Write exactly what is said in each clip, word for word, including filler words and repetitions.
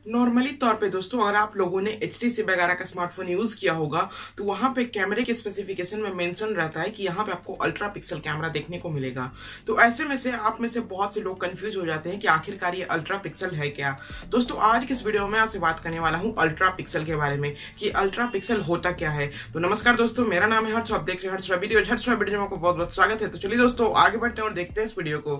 Normally तौर पे दोस्तों अगर आप लोगों ने एच टी सी वगैरह का स्मार्टफोन यूज किया होगा तो वहां पे कैमरे के स्पेसिफिकेशन में मेंशन रहता है कि यहाँ पे आपको अल्ट्रा पिक्सल कैमरा देखने को मिलेगा। तो ऐसे में से आप में से बहुत से लोग कंफ्यूज हो जाते हैं कि आखिरकार ये अल्ट्रा पिक्सल है क्या। दोस्तों आज की इस वीडियो में आपसे बात करने वाला हूँ अल्ट्रा पिक्सल के बारे में कि अल्ट्रा पिक्सल होता क्या है। तो नमस्कार दोस्तों, मेरा नाम है हर्ष, आप देख रहे हैं हर्ष वीडियो। हर्ष वीडियो में आपको बहुत बहुत स्वागत है। तो चलिए दोस्तों आगे बढ़ते हैं और देखते हैं इस वीडियो को।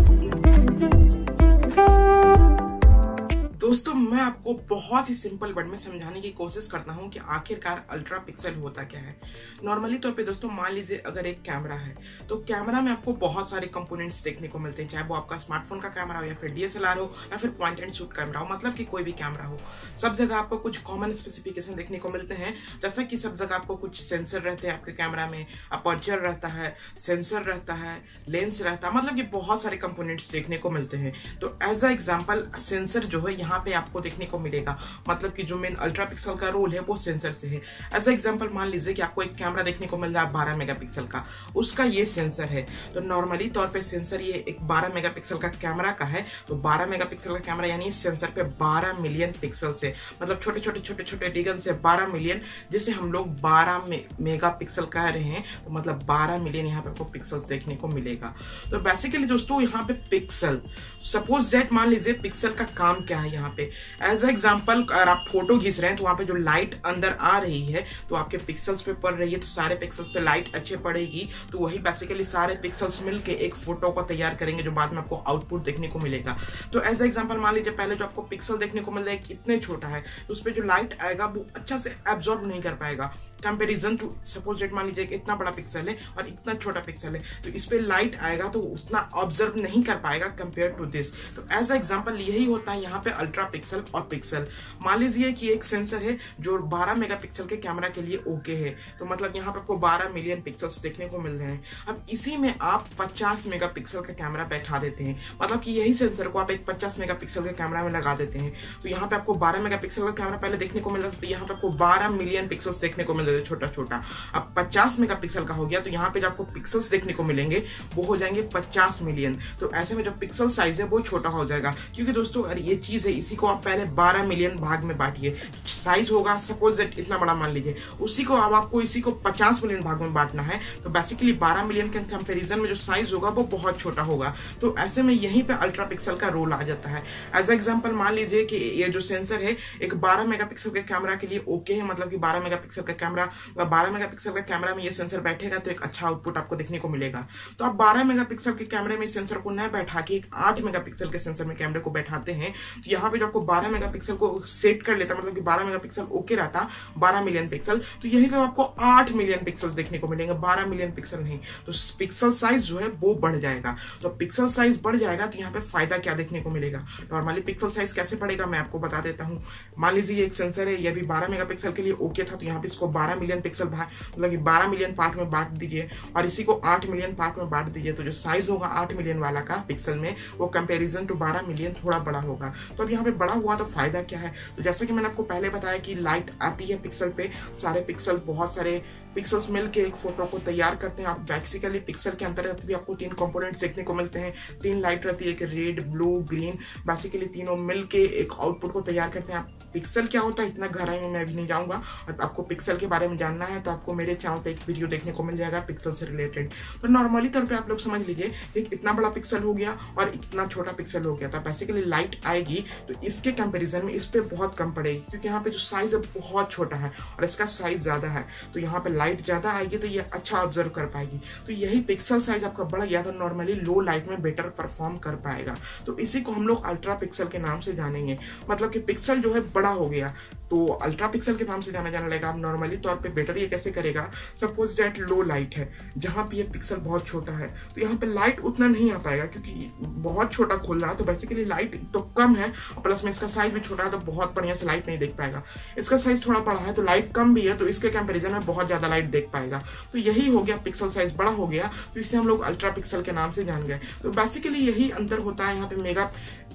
दोस्तों मैं आपको बहुत ही सिंपल वर्ड में समझाने की कोशिश करता हूं कि आखिरकार अल्ट्रा पिक्सल होता क्या है। नॉर्मली तौर पे दोस्तों मान लीजिए अगर एक कैमरा है तो कैमरा में आपको बहुत सारे कंपोनेंट्स देखने को मिलते हैं, चाहे वो आपका स्मार्टफोन का कैमरा हो या फिर डी एस एल आर हो या फिर पॉइंट एंड शूट कैमरा हो, मतलब कि कोई भी कैमरा हो। सब जगह आपको कुछ कॉमन स्पेसिफिकेशन देखने को मिलते हैं, जैसा कि सब जगह आपको कुछ सेंसर रहते हैं आपके कैमरा में, अपर्चर रहता है, सेंसर रहता है, लेंस रहता है, मतलब कि बहुत सारे कंपोनेंट्स देखने को मिलते हैं। तो एज अ एग्जाम्पल सेंसर जो है यहाँ पे आपको देखने को मिलेगा, मतलब कि जो मेन अल्ट्रा पिक्सल का रोल है वो सेंसर से है। एज अ एग्जांपल मान लीजिए कि आपको एक कैमरा देखने को मिल रहा है बारह मेगापिक्सल का, उसका ये सेंसर है। तो नॉर्मली तौर पे सेंसर ये एक बारह मेगापिक्सल का कैमरा का है, तो बारह मेगापिक्सल का कैमरा यानी इस सेंसर पे बारह मिलियन पिक्सल से, मतलब छोटे छोटे छोटे छोटे डिगन से बारह मिलियन, जिसे हम लोग बारह मेगापिक्सल कह रहे हैं, तो मतलब बारह मिलियन यहाँ पे आपको पिक्सल्स देखने को मिलेगा। तो बेसिकली दोस्तों यहाँ पे पिक्सल, सपोज दैट मान लीजिए पिक्सल का काम क्या है यहाँ पे। एज एग्जाम्पल अगर आप फोटो खींच रहे हैं तो वहां पे जो लाइट अंदर आ रही है तो आपके पिक्सल्स पे पड़ रही है, तो सारे पिक्सल्स पे लाइट अच्छे पड़ेगी, तो वही बेसिकली सारे पिक्सल्स मिलके एक फोटो को तैयार करेंगे जो बाद में आपको आउटपुट देखने को मिलेगा। तो एज एग्जाम्पल मान लीजिए पहले जो आपको पिक्सल देखने को मिल रहा है इतने छोटा है, तो उस पर जो लाइट आएगा वो अच्छा से एब्जॉर्ब नहीं कर पाएगा कंपेरिजन टू सपोज डेट मान लीजिए इतना बड़ा पिक्सल है और इतना छोटा पिक्सल है, तो इस पे लाइट आएगा तो उतना ऑब्जर्व नहीं कर पाएगा कंपेयर टू दिस। तो एज एग्जांपल यही होता है यहाँ पे अल्ट्रा पिक्सल और पिक्सल। मान लीजिए कि एक सेंसर है जो बारह मेगापिक्सल के कैमरा के लिए ओके है, तो मतलब यहाँ पे आपको बारह मिलियन पिक्सल्स देखने को मिल रहे हैं। अब इसी में आप पचास मेगापिक्सल का कैमरा बैठा देते हैं, मतलब कि यही सेंसर को आप एक पचास मेगापिक्सल के कैमरा में लगा देते हैं, तो यहाँ पे आपको बारह मेगापिक्सल का कैमरा पहले देखने को मिल रहा था, तो यहाँ पे आपको बारह मिलियन पिक्सल्स देखने को मिल रहे थे छोटा छोटा। अब पचास मेगापिक्सल का हो गया तो यहाँ पे जो आपको पिक्सल्स देखने को मिलेंगे वो हो जाएंगे पचास मिलियन। तो ऐसे में जो पिक्सल साइज है वो छोटा हो जाएगा, क्योंकि दोस्तों अरे ये चीज है, इसी को आप पहले बारह मिलियन भाग में बांटिए, साइज होगा सपोज दैट इतना बड़ा मान लीजिए, उसी को अब आपको इसी को पचास मिलियन भाग में बांटना है, तो बेसिकली बारह मिलियन के कंपैरिजन में जो साइज होगा वो बहुत छोटा होगा। तो ऐसे में यहीं पे अल्ट्रा पिक्सल का रोल आ जाता है। एज एग्जांपल मान लीजिए कि ये जो सेंसर है एक बारह मेगापिक्सल के कैमरा के लिए ओके है, मतलब कि बारह मेगापिक्सल का कैमरा, बारह मेगापिक्सल का कैमरा में ये सेंसर बैठेगा तो एक अच्छा आउटपुट आपको देखने को मिलेगा। तो आप बारह मेगापिक्सल के कैमरे में सेंसर को न बैठा के एक आठ मेगापिक्सल के सेंसर में कैमरे को बैठाते हैं, तो यहाँ पे जो आपको बारह मेगापिक्सल को सेट कर लेता, मतलब कि बारह मेगापिक्सल ओके रहता, बारह मिलियन पिक्सल, तो यहीं पे आपको आठ मिलियन पिक्सल देखने को मिलेंगे, बारह मिलियन पिक्सल नहीं। तो पिक्सल साइज जो है वो बढ़ जाएगा। तो पिक्सल साइज बढ़ जाएगा तो यहाँ पे फायदा क्या देखने को मिलेगा। नॉर्मली पिक्सल साइज कैसे बढ़ेगा मैं आपको बता देता हूँ। मान लीजिए ये एक सेंसर है, ये भी बारह मेगापिक्सल के लिए ओके था, तो यहाँ पे इसको बारह मिलियन पिक्सल मतलब बारह मिलियन पार्ट में बांट दीजिए और इसी को आठ मिलियन पार्ट में बांट दीजिए, तो जो साइज होगा आठ मिलियन वाला का पिक्सल में वो कंपैरिजन टू बारह मिलियन थोड़ा बड़ा होगा। तो अब यहाँ पे बड़ा हुआ तो फायदा क्या है, तो जैसा कि मैंने आपको पहले बताया कि लाइट आती है पिक्सल पे, सारे पिक्सल बहुत सारे पिक्सल्स मिलके एक फोटो को तैयार करते हैं। आप बेसिकली पिक्सल के अंतर्गत भी आपको तीन कंपोनेंट्स देखने को मिलते हैं, तीन लाइट रहती है, एक रेड, ब्लू, ग्रीन, बेसिकली तीनों मिलके एक आउटपुट को तैयार करते हैं। पिक्सल क्या होता है इतना गहराई में मैं अभी नहीं जाऊंगा, और आपको पिक्सल के बारे में जानना है तो आपको मेरे चैनल पे एक वीडियो देखने को मिल जाएगा पिक्सल से रिलेटेड। तो नॉर्मली तौर पे आप लोग समझ लीजिए एक इतना बड़ा पिक्सल हो गया और इतना छोटा पिक्सल हो गया, तो बेसिकली लाइट आएगी तो इसके कंपेरिजन में इस पे बहुत कम पड़ेगी, क्योंकि यहाँ पे जो साइज है बहुत छोटा है और इसका साइज ज्यादा है, तो यहाँ पे लाइट ज्यादा आएगी तो ये अच्छा ऑब्जर्व कर पाएगी। तो यही पिक्सल साइज आपका बढ़ गया तो नॉर्मली लो लाइट में बेटर परफॉर्म कर पाएगा। तो इसी को हम लोग अल्ट्रा पिक्सल के नाम से जानेंगे, मतलब कि पिक्सल जो है बड़ा हो गया तो अल्ट्रा पिक्सल के नाम से जाना जाने लगेगा। अब नॉर्मली तौर पे बेटर ये कैसे करेगा, सपोज दैट लो लाइट है जहां पे ये पिक्सल बहुत छोटा है, तो यहाँ पे लाइट उतना नहीं आ पाएगा क्योंकि बहुत छोटा खुल रहा है, तो बेसिकली लाइट तो कम है और प्लस में इसका साइज भी छोटा है, तो बहुत बढ़िया से लाइट नहीं देख पाएगा। इसका साइज थोड़ा बड़ा है तो लाइट कम भी है, तो इसके कंपेरिजन में बहुत ज्यादा लाइट देख पाएगा। तो यही हो गया, पिक्सल साइज बड़ा हो गया, तो इसे हम लोग अल्ट्रा पिक्सल के नाम से जान गए। तो बेसिकली यही अंतर होता है यहाँ पे मेगा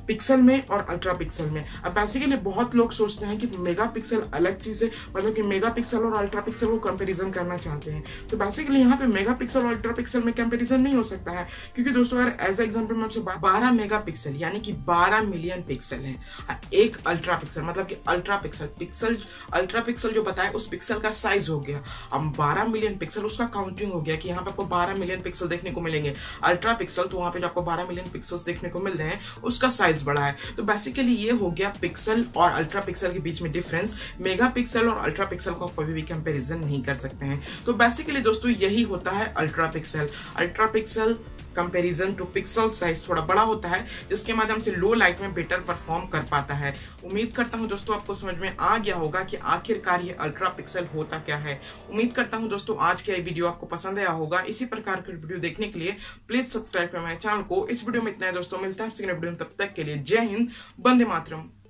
पिक्सल में और अल्ट्रा पिक्सल में। अब बेसिकली बहुत लोग सोचते हैं कि मेगा पिक्सल अलग चीज है, मतलब कि मेगा पिक्सल और अल्ट्रा पिक्सल को कंपैरिजन करना चाहते हैं। तो बेसिकली यहाँ पे मेगा पिक्सल और अल्ट्रा पिक्सल में कंपैरिजन नहीं हो सकता है, क्योंकि दोस्तों अगर एज एग्जांपल मैं आपसे बारह मेगा पिक्सल यानी कि बारह मिलियन पिक्सल है, एक अल्ट्रा पिक्सल मतलब कि ultra pixel pixel ultra pixel जो बताया उस पिक्सल का साइज हो गया। अब बारह मिलियन पिक्सल उसका काउंटिंग हो गया कि यहाँ पे आपको बारह मिलियन पिक्सल देखने को मिलेंगे। अल्ट्रा पिक्सल तो वहां पे जो आपको बारह मिलियन पिक्सल्स देखने को मिल रहे हैं उसका साइज बड़ा है। तो बेसिकली ये हो गया पिक्सल और अल्ट्रा पिक्सल के बीच में डिफरेंस। मेगा पिक्सल और अल्ट्रा पिक्सल को कभी भी कंपैरिजन नहीं कर सकते हैं। तो बेसिकली दोस्तों यही होता है ultra pixel. Ultra pixel comparison to pixel size थोड़ा बड़ा होता है, जिसके माध्यम से लो लाइट में बेटर परफॉर्म कर पाता है। उम्मीद करता हूं दोस्तों आपको समझ में आ गया होगा कि आखिरकार ये अल्ट्रा पिक्सल होता क्या है। उम्मीद करता हूं दोस्तों आज का ये वीडियो आपको पसंद आया होगा। इसी प्रकार के वीडियो देखने के लिए प्लीज सब्सक्राइब करें मेरे चैनल को। इस वीडियो में इतना है दोस्तों, मिलता है आपसे वीडियो में, तब तक के लिए जय हिंद, वंदे मातरम।